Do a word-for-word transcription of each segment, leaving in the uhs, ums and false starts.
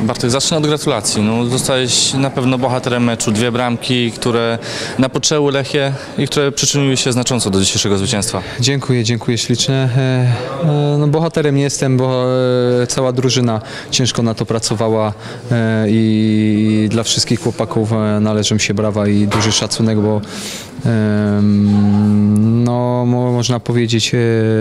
Bartek, zacznę od gratulacji. No, zostałeś na pewno bohaterem meczu. Dwie bramki, które napoczęły Lechię i które przyczyniły się znacząco do dzisiejszego zwycięstwa. Dziękuję, dziękuję ślicznie. No, bohaterem nie jestem, bo cała drużyna ciężko na to pracowała i dla wszystkich chłopaków należą się brawa i duży szacunek, bo no, można powiedzieć,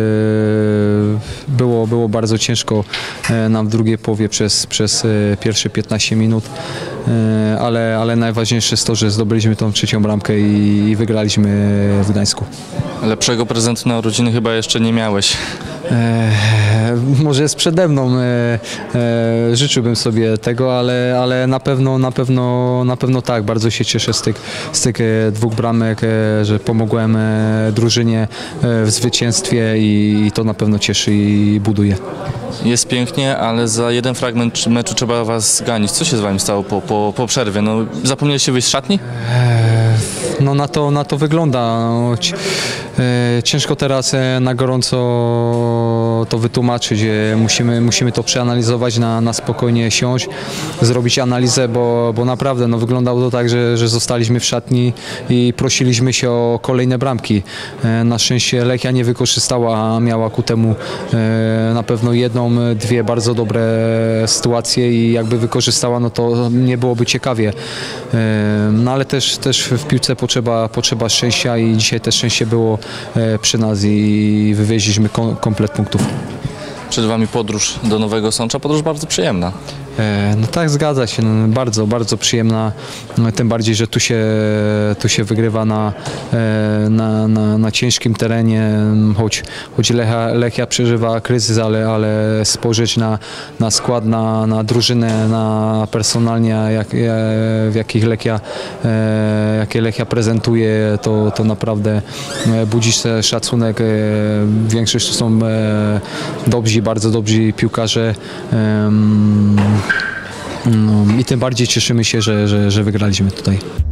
było, było bardzo ciężko nam w drugiej połowie przez, przez pierwsze piętnaście minut, ale, ale najważniejsze jest to, że zdobyliśmy tą trzecią bramkę i, i wygraliśmy w Gdańsku. Lepszego prezentu na urodziny chyba jeszcze nie miałeś. E, może jest przede mną, e, e, życzyłbym sobie tego, ale, ale na pewno, na pewno, na pewno tak, bardzo się cieszę z tych, z tych e, dwóch bramek, e, że pomogłem e, drużynie e, w zwycięstwie i, i to na pewno cieszy i buduje. Jest pięknie, ale za jeden fragment meczu trzeba was zganić. Co się z wami stało po, po, po przerwie? No, zapomnieliście wyjść z szatni? E, no na to, na to wygląda. No, ci, e, ciężko teraz e, na gorąco to wytłumaczyć. Musimy, musimy to przeanalizować, na, na spokojnie siąść, zrobić analizę, bo, bo naprawdę no, wyglądało to tak, że, że zostaliśmy w szatni i prosiliśmy się o kolejne bramki. Na szczęście Lechia nie wykorzystała, a miała ku temu na pewno jedną, dwie bardzo dobre sytuacje i jakby wykorzystała, no to nie byłoby ciekawie. No ale też, też w piłce potrzeba, potrzeba szczęścia i dzisiaj też szczęście było przy nas i wywieźliśmy komplet punktów. Przed wami podróż do Nowego Sącza, podróż bardzo przyjemna. No tak, zgadza się, no, bardzo, bardzo przyjemna, no, tym bardziej, że tu się, tu się wygrywa na, na, na, na ciężkim terenie, choć, choć Lechia, Lechia przeżywa kryzys, ale, ale spojrzeć na, na skład, na, na drużynę, na personalnie, jak, w jakich Lechia, jakie Lechia prezentuje, to, to naprawdę budzi szacunek. Większość to są dobrzy, bardzo dobrzy piłkarze. No, i tym bardziej cieszymy się, że, że, że wygraliśmy tutaj.